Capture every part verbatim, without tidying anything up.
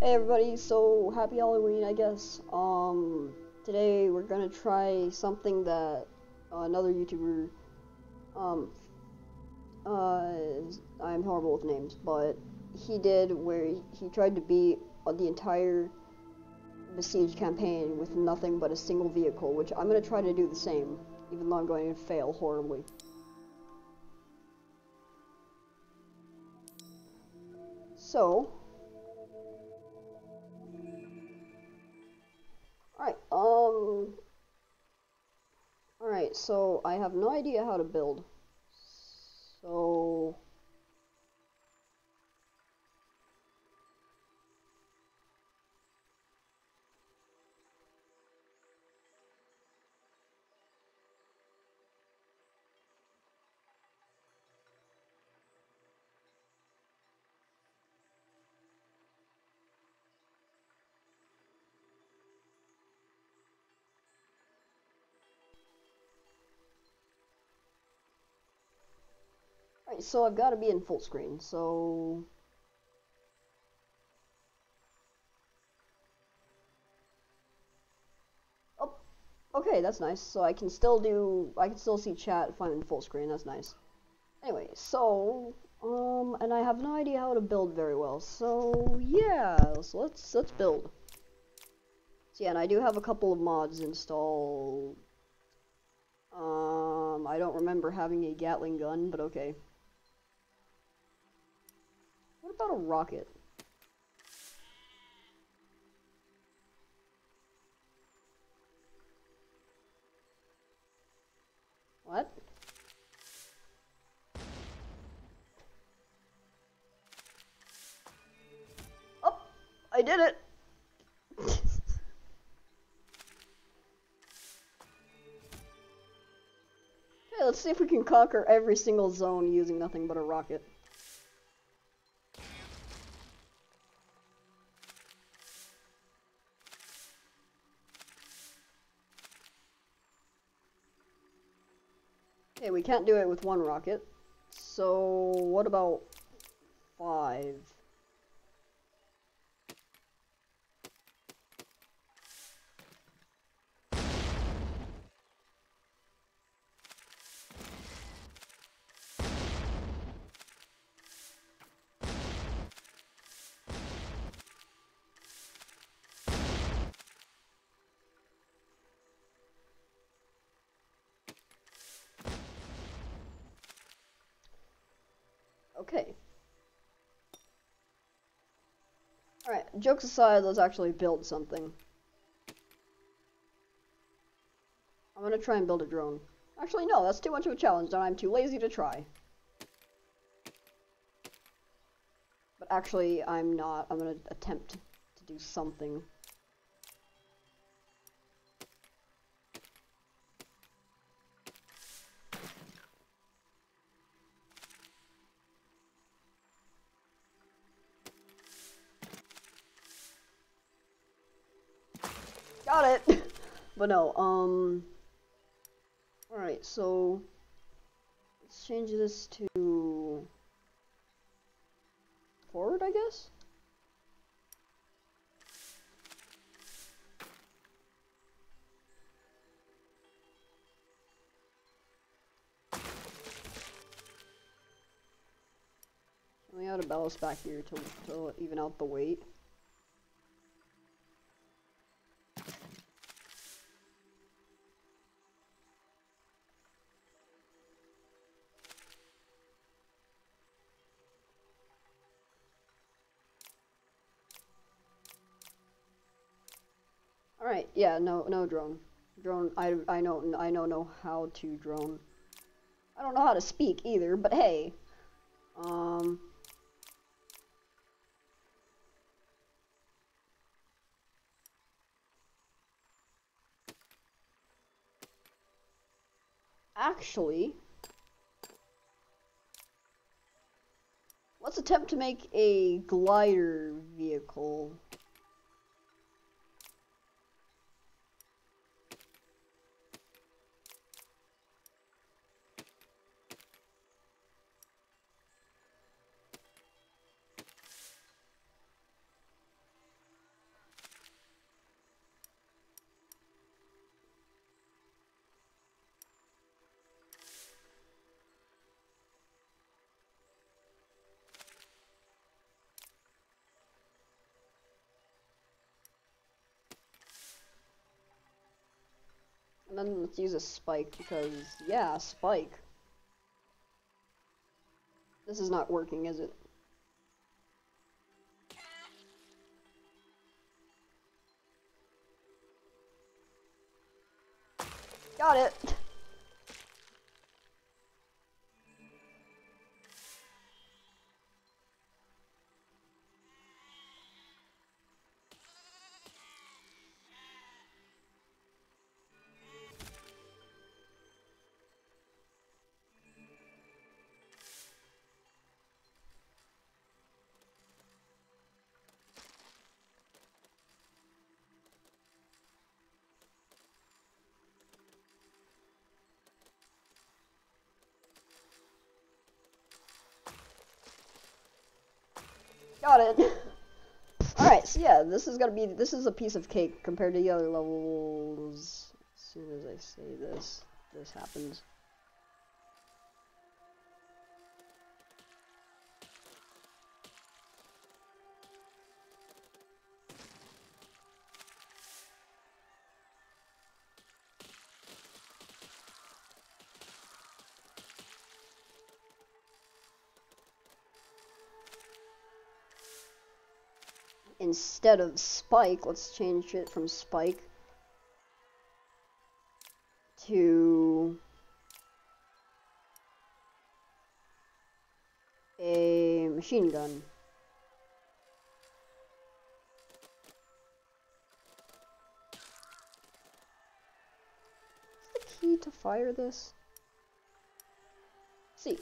Hey everybody, so happy Halloween, I guess. Um, today we're gonna try something that uh, another YouTuber, um, uh, I'm horrible with names, but he did where he, he tried to beat uh, the entire Besiege campaign with nothing but a single vehicle, which I'm gonna try to do the same, even though I'm going to fail horribly. So, alright, um, alright, so I have no idea how to build. So, alright, so I've got to be in full screen, so... Oh, okay, that's nice. So I can still do, I can still see chat if I'm in full screen, that's nice. Anyway, so, um, and I have no idea how to build very well, so yeah, so let's, let's build. So yeah, and I do have a couple of mods installed. Um, I don't remember having a Gatling gun, but okay. What about a rocket? What? Oh, I did it! Okay, let's see if we can conquer every single zone using nothing but a rocket. Okay, we can't do it with one rocket. So, what about five? Okay. Alright, jokes aside, let's actually build something. I'm gonna try and build a drone. Actually, no, that's too much of a challenge, and I'm too lazy to try. But actually, I'm not. I'm gonna attempt to do something. Got it! But no, um... Alright, so... Let's change this to... forward, I guess? We ought to ballast back here to, to even out the weight. Alright, yeah, no, no drone. Drone, I, I know, I don't know how to drone. I don't know how to speak either, but hey. Um... Actually... Let's attempt to make a glider vehicle. And then let's use a spike because, yeah, spike. This is not working, is it? Got it! Got it! Alright, so yeah, this is gonna be, this is a piece of cake compared to the other levels. As soon as I say this, this happens. Instead of spike, let's change it from spike to a machine gun. What's the key to fire this? C.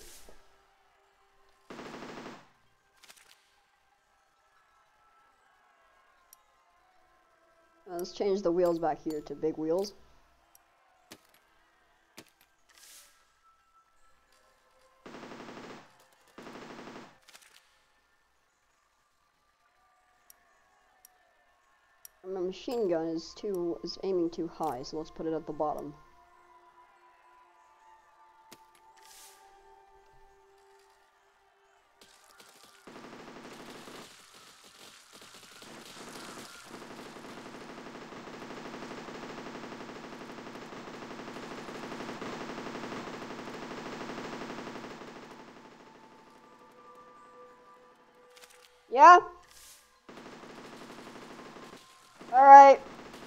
Uh, let's change the wheels back here to big wheels. And my machine gun is too is aiming too high, so let's put it at the bottom. Yeah? Alright.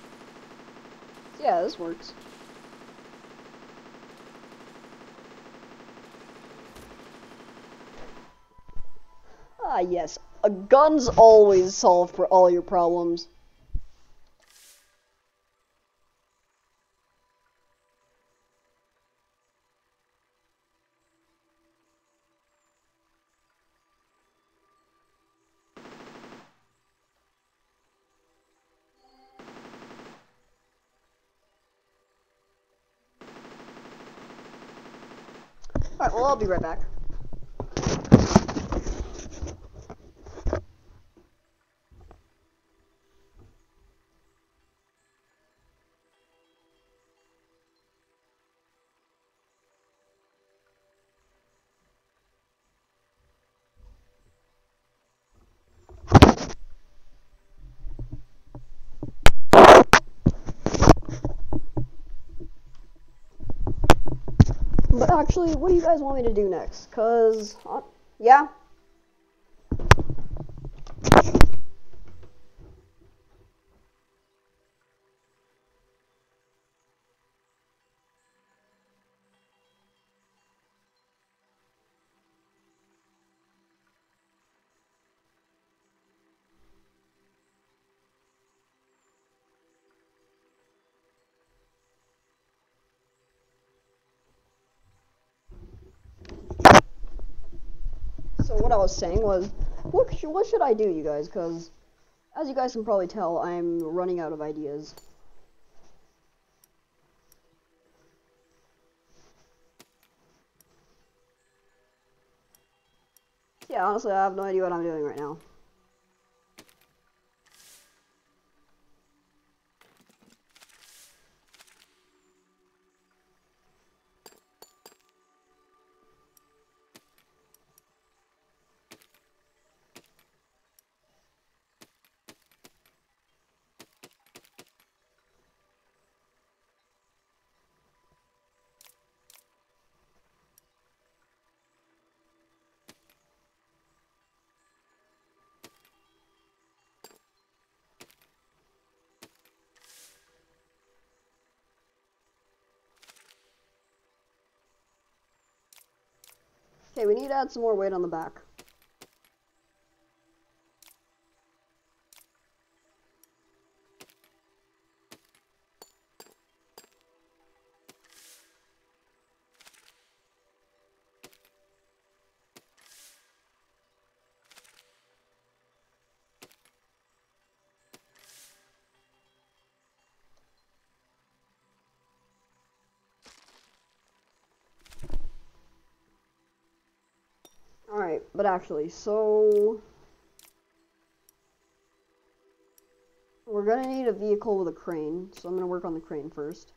Yeah, this works. Ah, yes. A gun's always solve for all your problems. Alright, well, I'll be right back. But actually, what do you guys want me to do next? Cause, uh, yeah? So what I was saying was, what, sh what should I do, you guys? Because, as you guys can probably tell, I'm running out of ideas. Yeah, honestly, I have no idea what I'm doing right now. Okay, we need to add some more weight on the back. Alright, but actually, so we're gonna need a vehicle with a crane, so I'm gonna work on the crane first.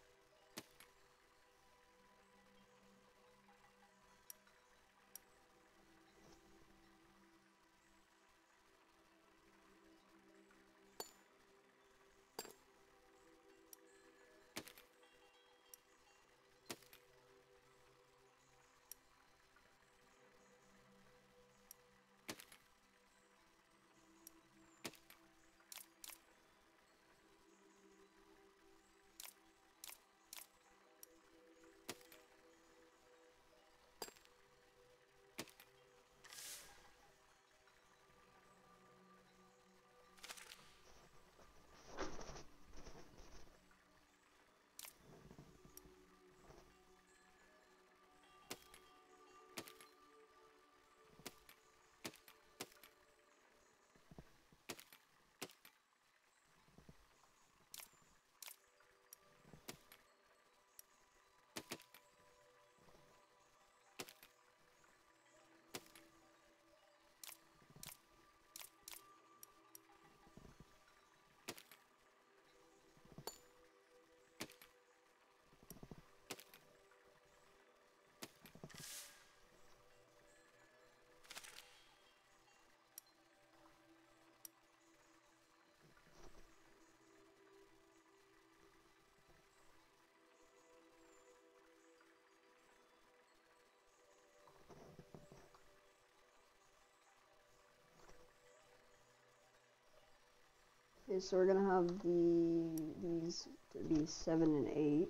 Okay, so we're gonna have the these to be seven and eight.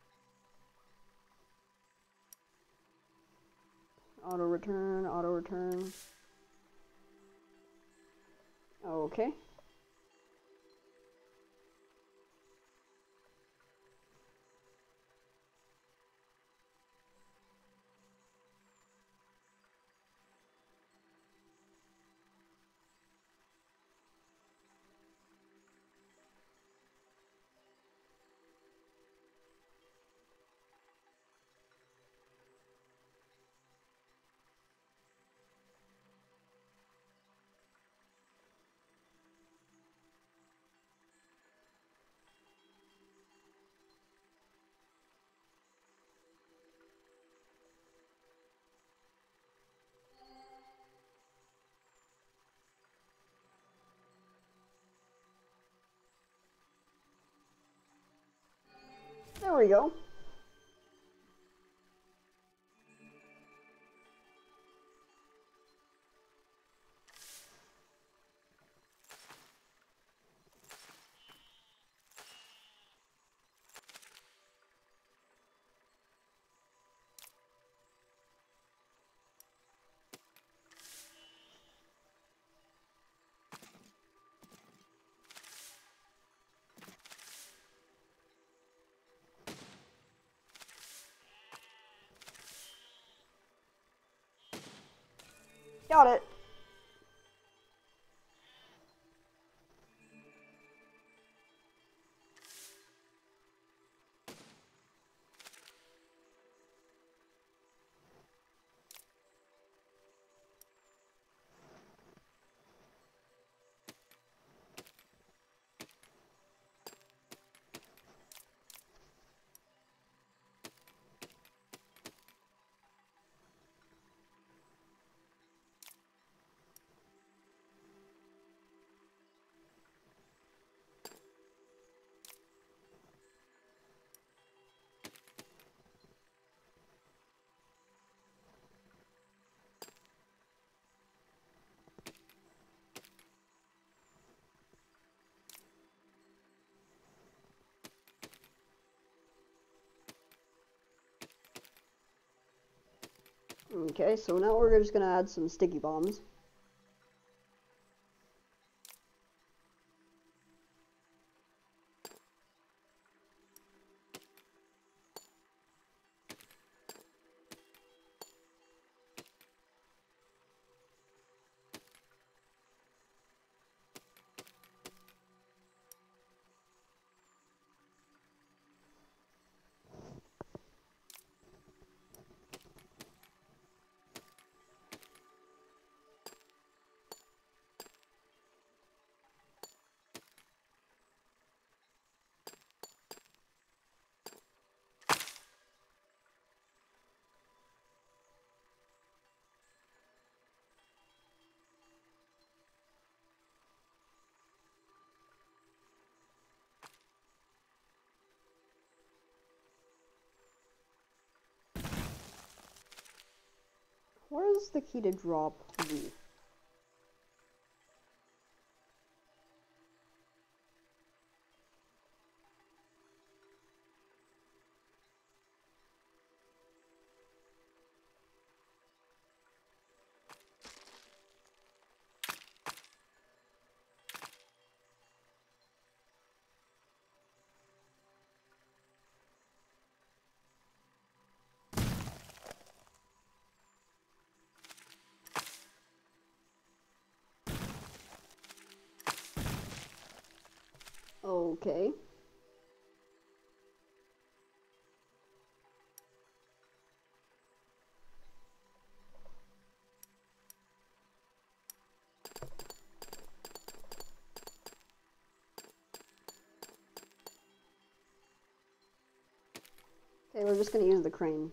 Auto return, auto return. Okay. There we go. Got it. Okay, so now we're just gonna add some sticky bombs. Where's the key to drop loot? Okay. Okay, we're just gonna use the crane.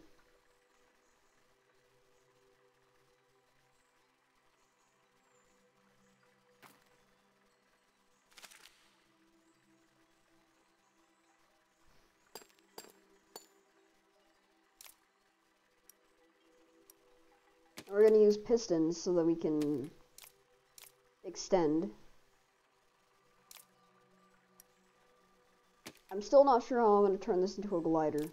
We're gonna use pistons so that we can extend. I'm still not sure how I'm gonna turn this into a glider.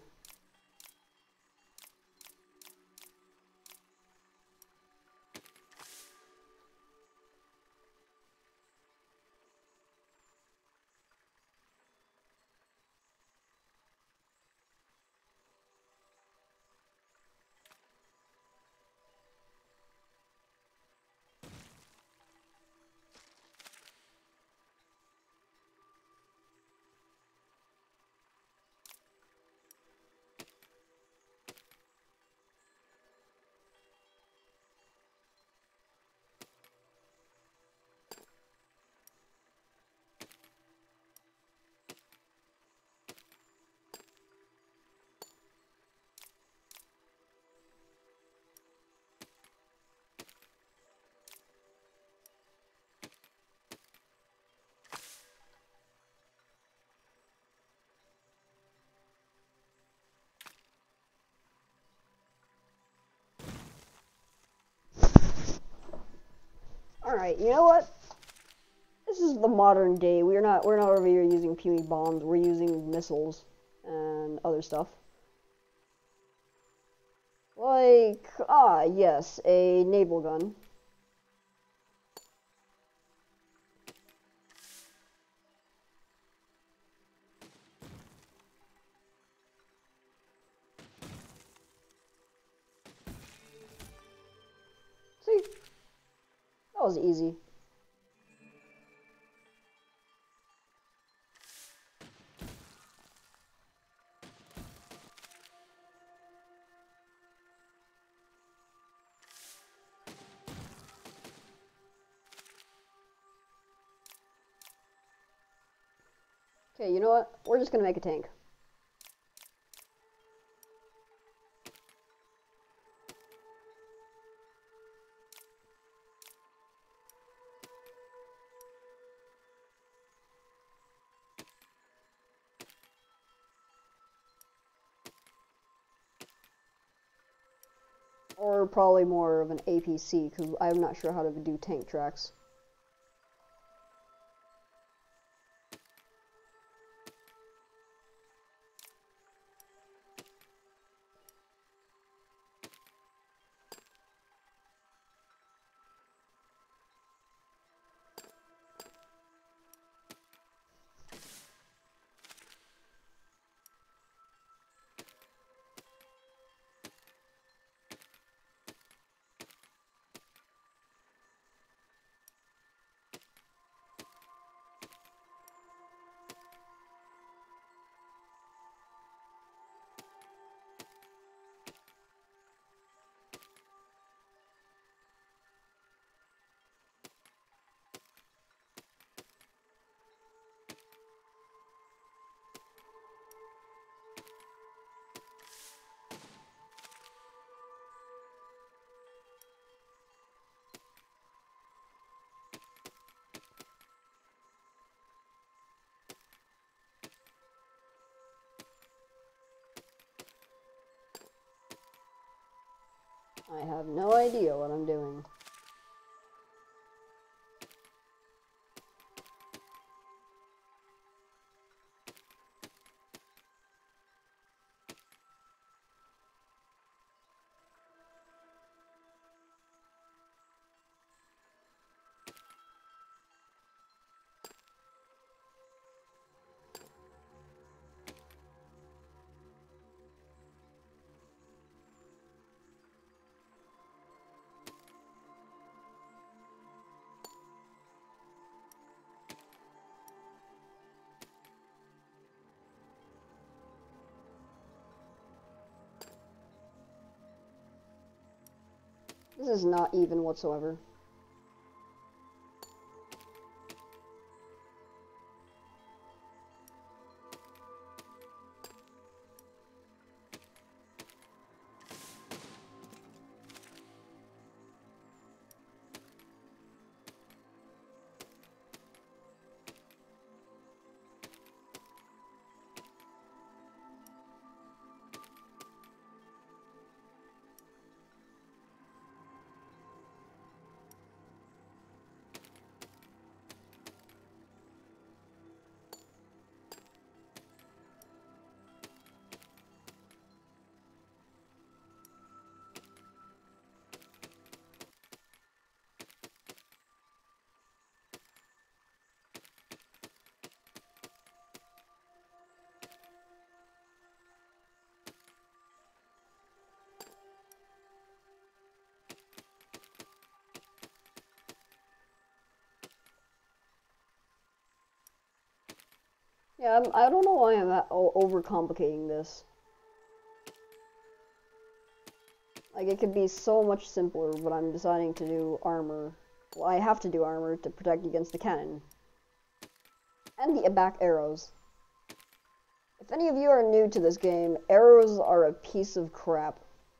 Alright, you know what? This is the modern day. We're not we're not over here using P V bombs, we're using missiles and other stuff. Like, ah, yes, a naval gun. See? That was easy. Okay, you know what? We're just gonna make a tank. Or probably more of an A P C, because I'm not sure how to do tank tracks. I have no idea what I'm doing. This is not even whatsoever. Yeah, I'm, I don't know why I'm at, o overcomplicating this. Like, it could be so much simpler, but I'm deciding to do armor. Well, I have to do armor to protect against the cannon. And the back arrows. If any of you are new to this game, arrows are a piece of crap.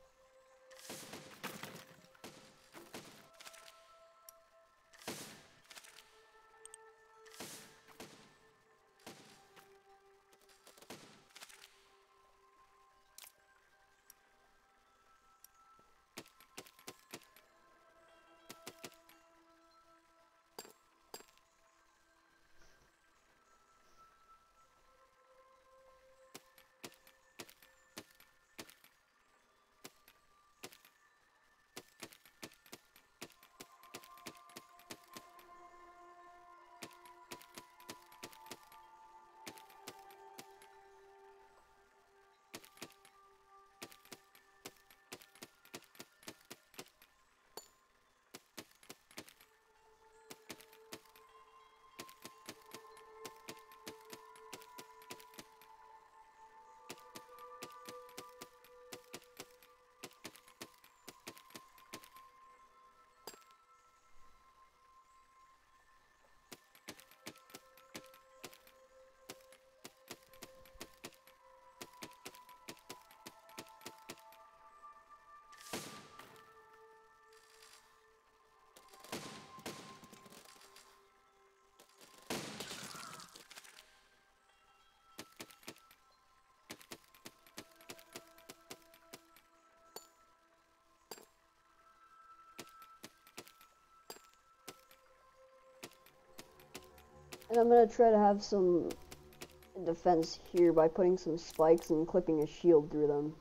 And I'm gonna try to have some defense here by putting some spikes and clipping a shield through them.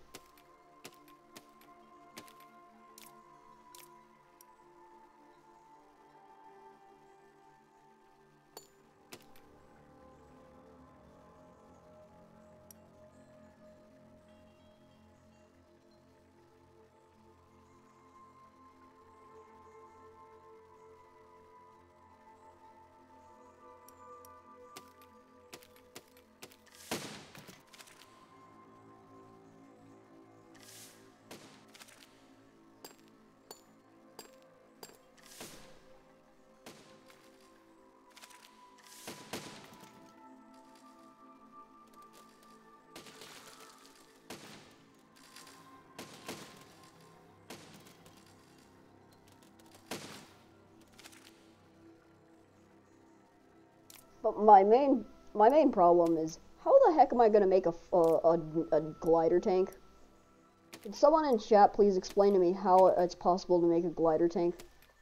But my main my main problem is, how the heck am I gonna make a, a, a, a glider tank? Could someone in chat please explain to me how it's possible to make a glider tank?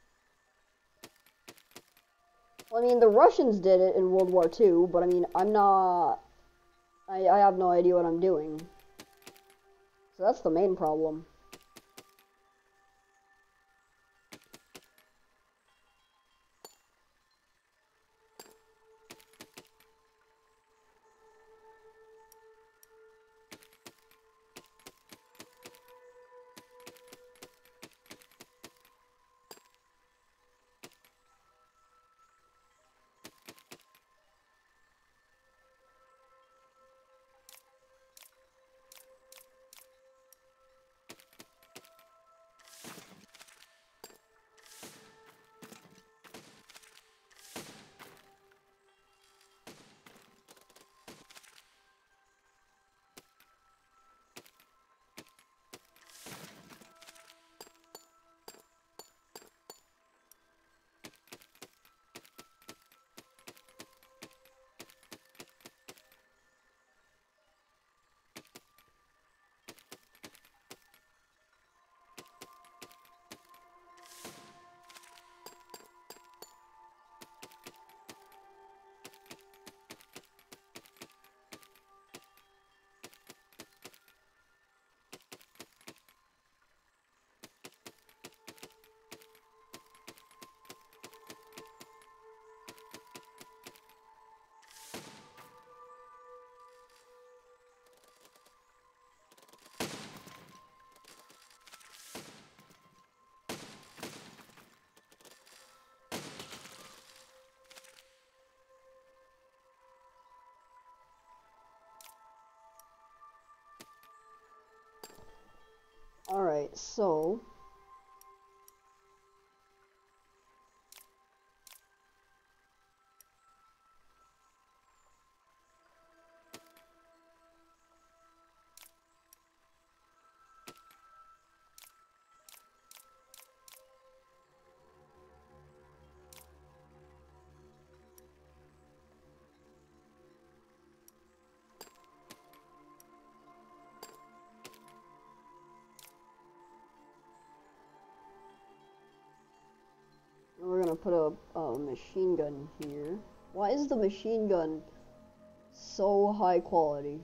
Well, I mean, the Russians did it in World War Two, but I mean, I'm not... I, I have no idea what I'm doing. So that's the main problem. Alright, so... We're gonna put a, a machine gun here. Why is the machine gun so high quality?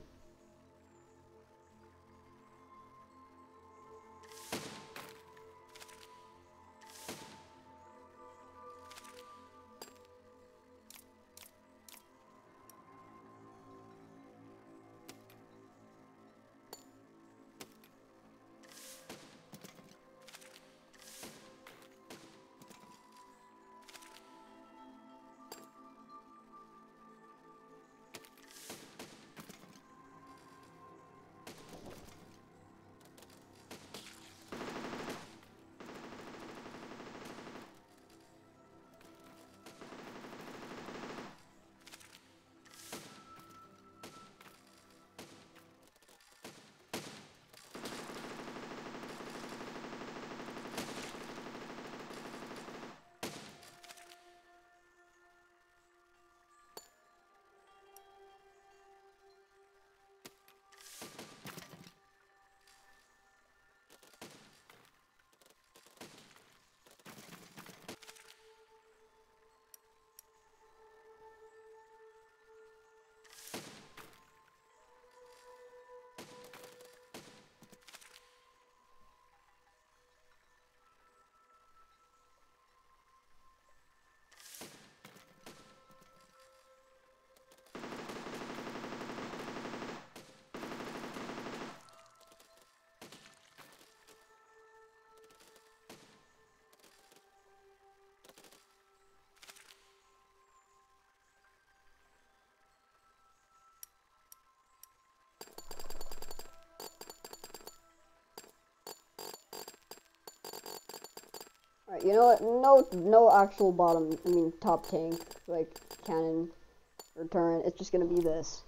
Alright, you know what? No, no actual bottom, I mean top tank, like cannon or turret. It's just gonna be this.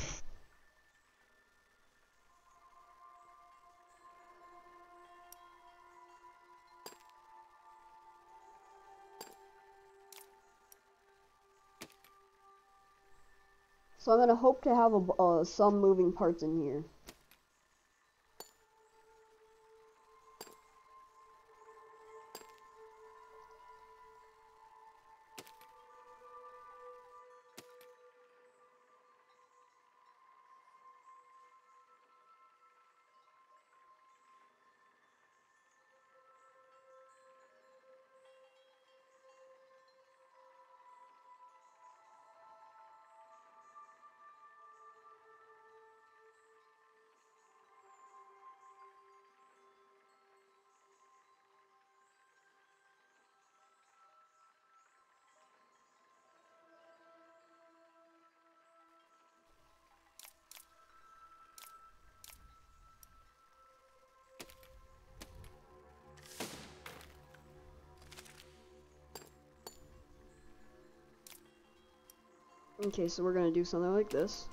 So I'm gonna hope to have a, uh, some moving parts in here. Okay, so we're gonna do something like this.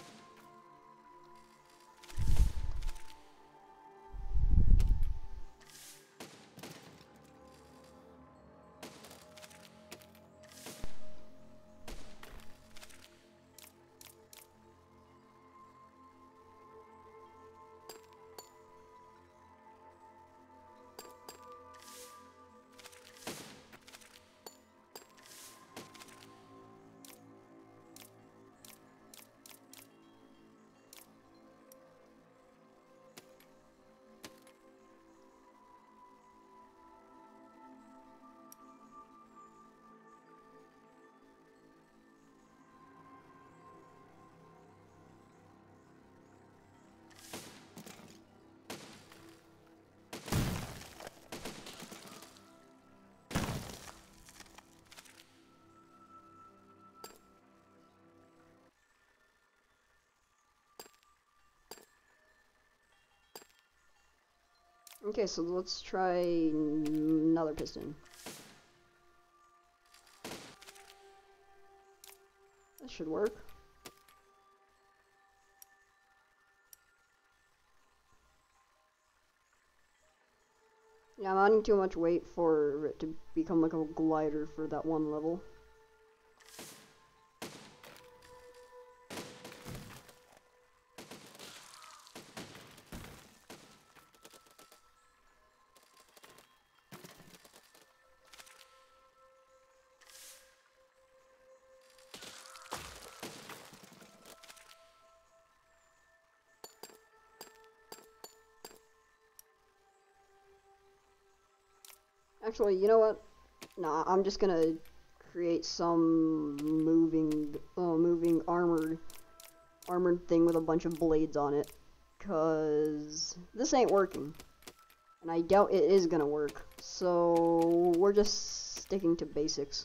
Okay, so let's try another piston. That should work. Yeah, I'm adding too much weight for it to become like a glider for that one level. Actually, you know what? Nah, I'm just gonna create some moving, uh, moving armored, armored thing with a bunch of blades on it, cause this ain't working, and I doubt it is gonna work. So we're just sticking to basics.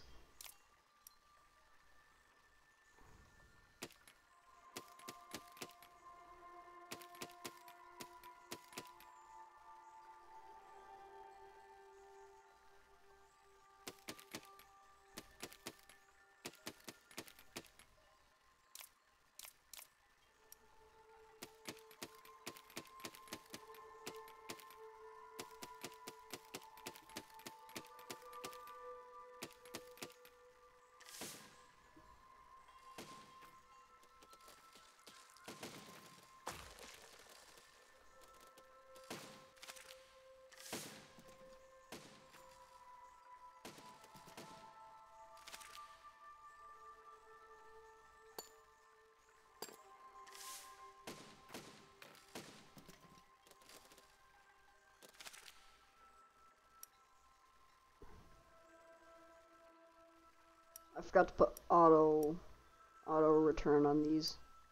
I forgot to put auto, auto return on these.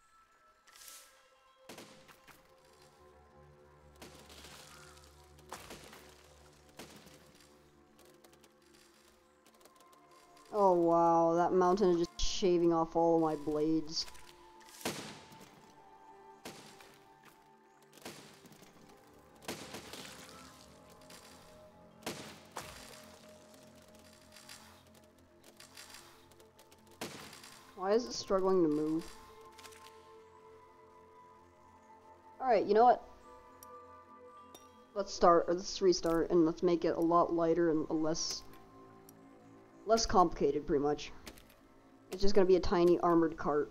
Oh wow, that mountain is just shaving off all of my blades. Why is it struggling to move? Alright, you know what? Let's start, or let's restart, and let's make it a lot lighter and less, less complicated, pretty much. It's just gonna be a tiny armored cart.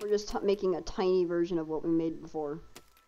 We're just t making a tiny version of what we made before.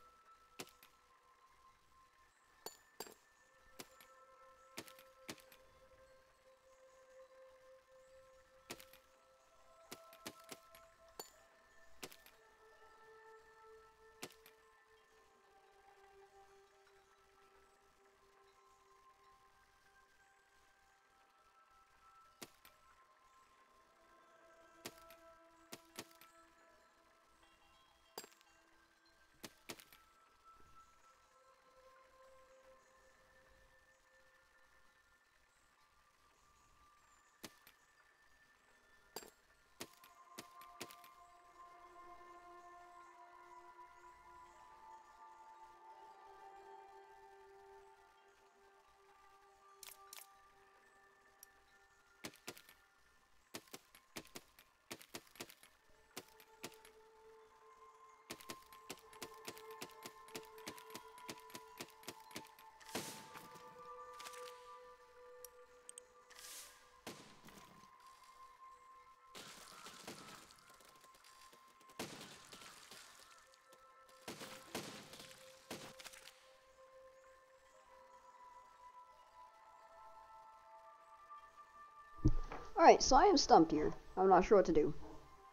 Alright, so I am stumped here. I'm not sure what to do.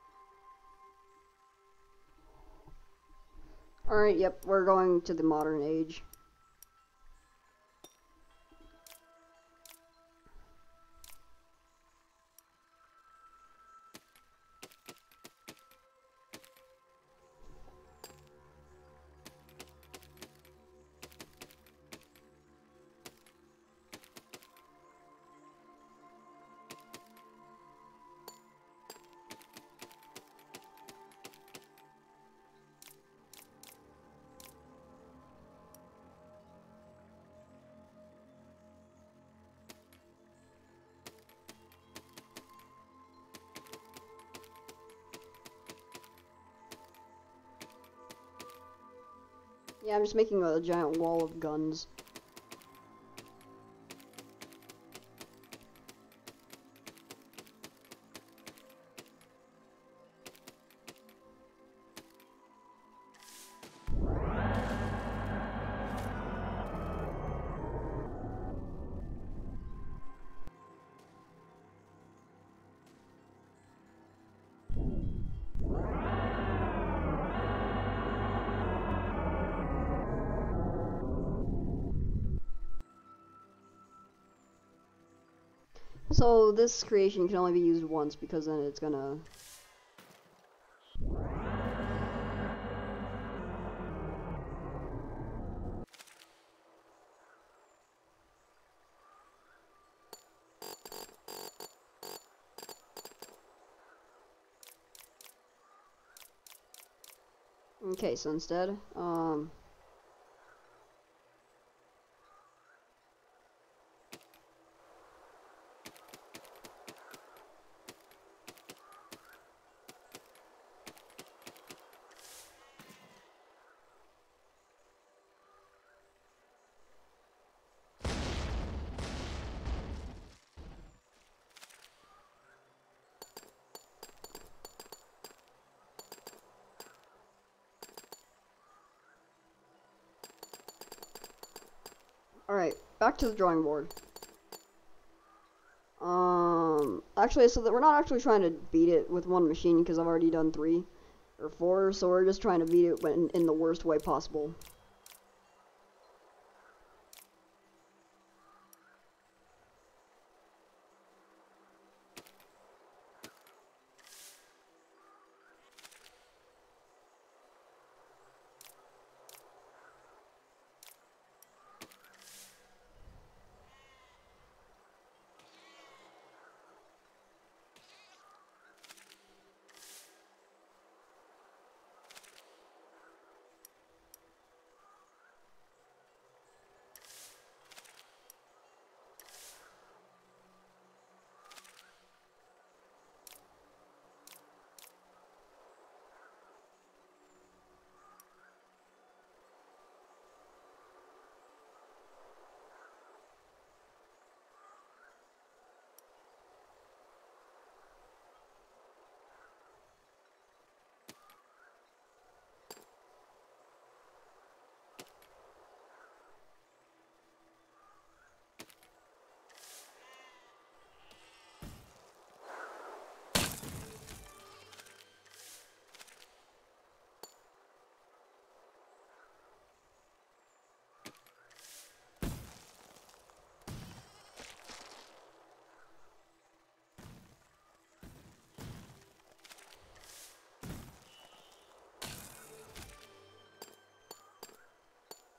Alright, yep, we're going to the modern age. Yeah, I'm just making a giant wall of guns. So this creation can only be used once because then it's gonna... Okay, so instead, um... Alright, back to the drawing board. Um, actually, so that we're not actually trying to beat it with one machine because I've already done three or four, so we're just trying to beat it in, in the worst way possible.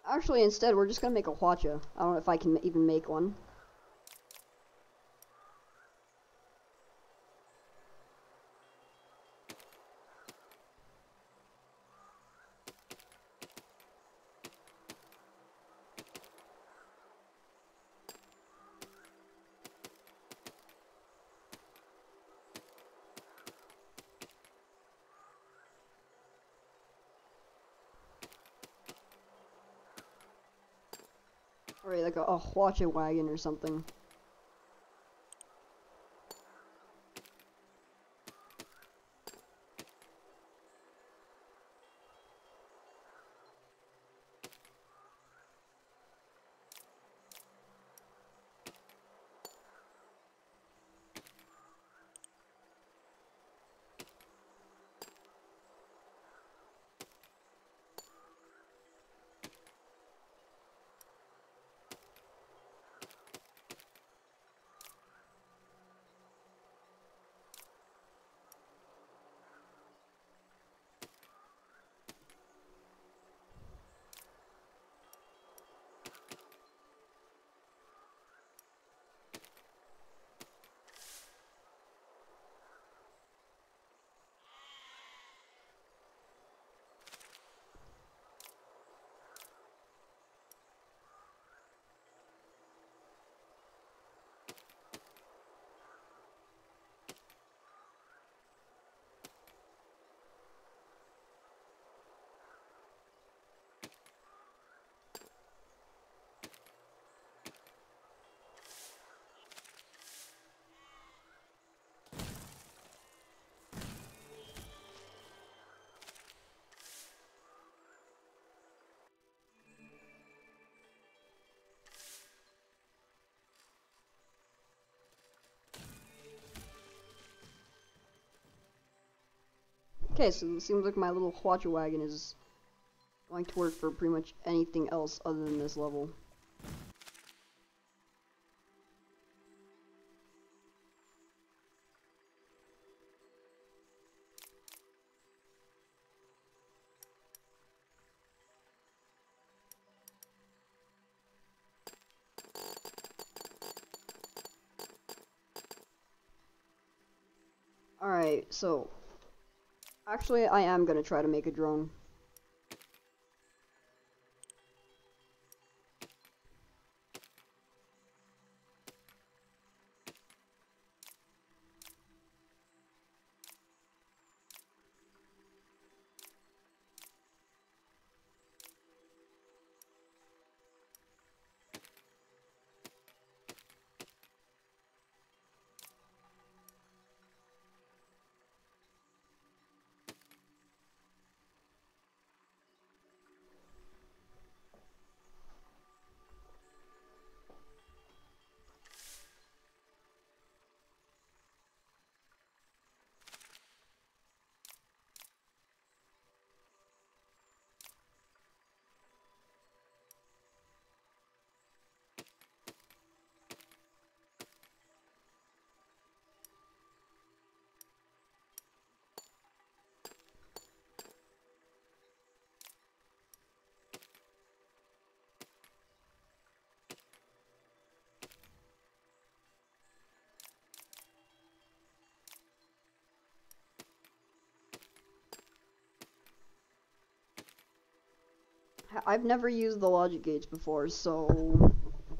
Actually, instead, we're just gonna make a hwacha. I don't know if I can even make one. Or like a, a hwacha wagon or something. Okay, so it seems like my little hwacha wagon is going to work for pretty much anything else other than this level. Alright, so actually I am gonna try to make a drone. I've never used the logic gates before, so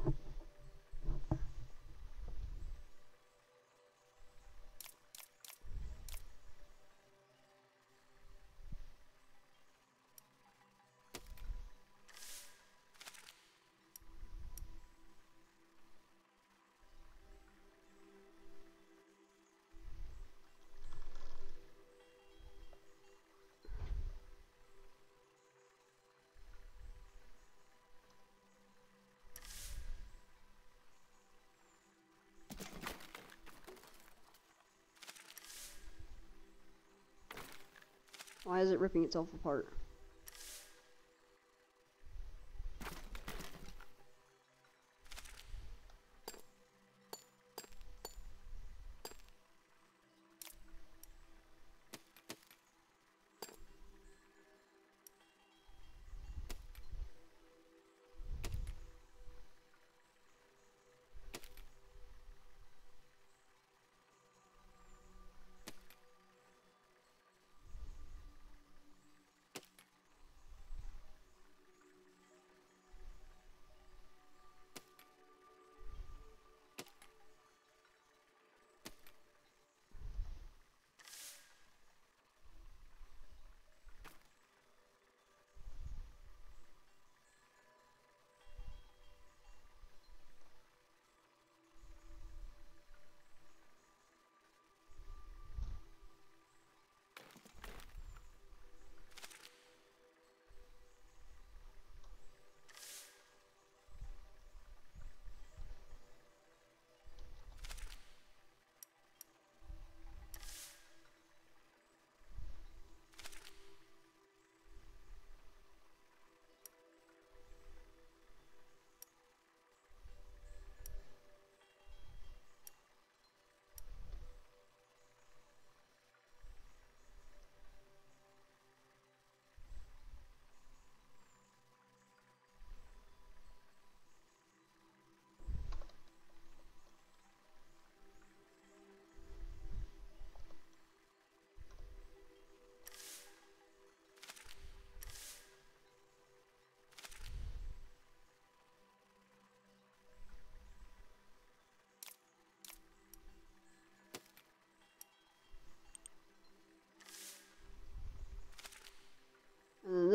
why is it ripping itself apart?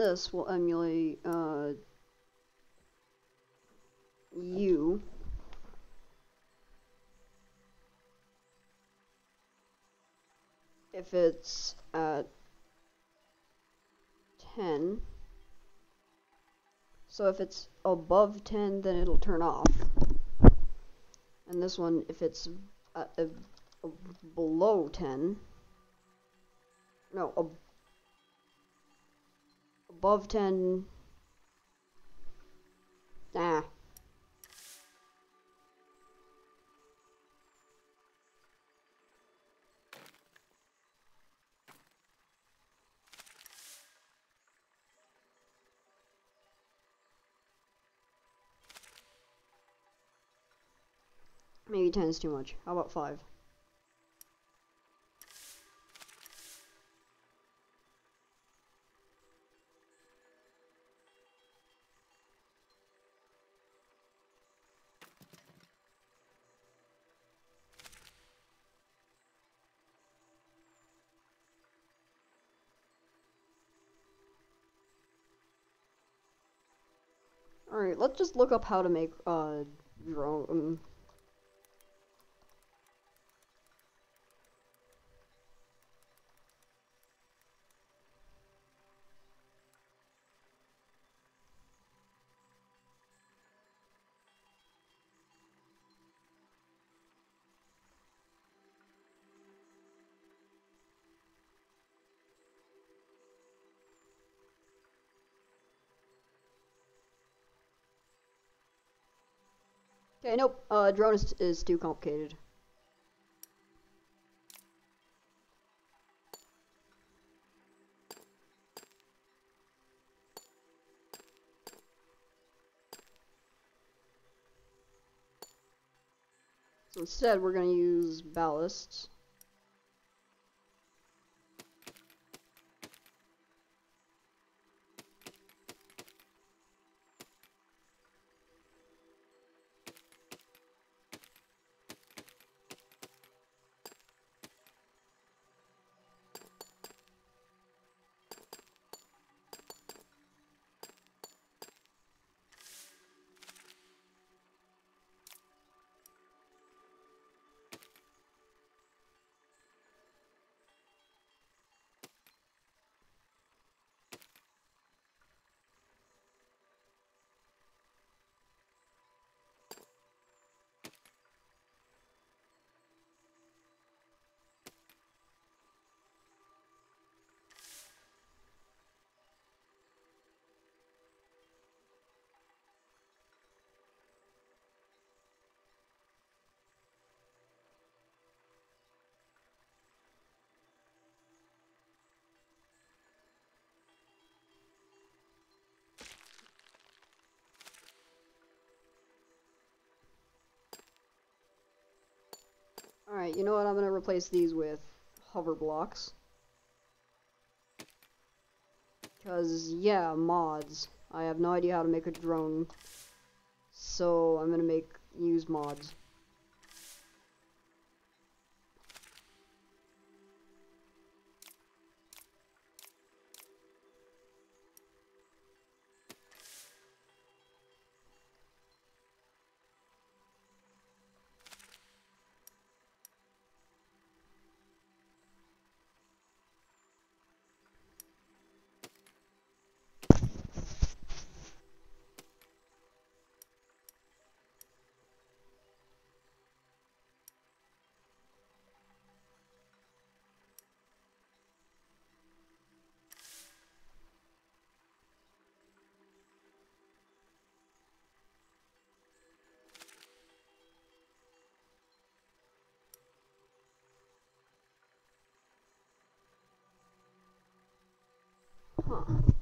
this will emulate uh, U. If it's at ten. So if it's above ten, then it'll turn off. And this one, if it's uh, uh, uh, below ten, no, ab above ten, ah. Maybe ten is too much. How about five? Alright, let's just look up how to make uh drone. Um, Okay, nope. Uh, drone is, is too complicated. So instead, we're going to use ballasts. Alright, you know what? I'm going to replace these with hover blocks. Because, yeah, mods. I have no idea how to make a drone. So, I'm going to make, use mods. Huh.